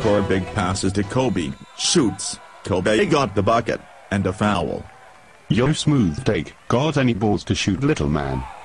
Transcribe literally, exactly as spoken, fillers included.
score big passes to Kobe, shoots, Kobe got the bucket, and a foul. Yo smooth take, got any balls to shoot little man?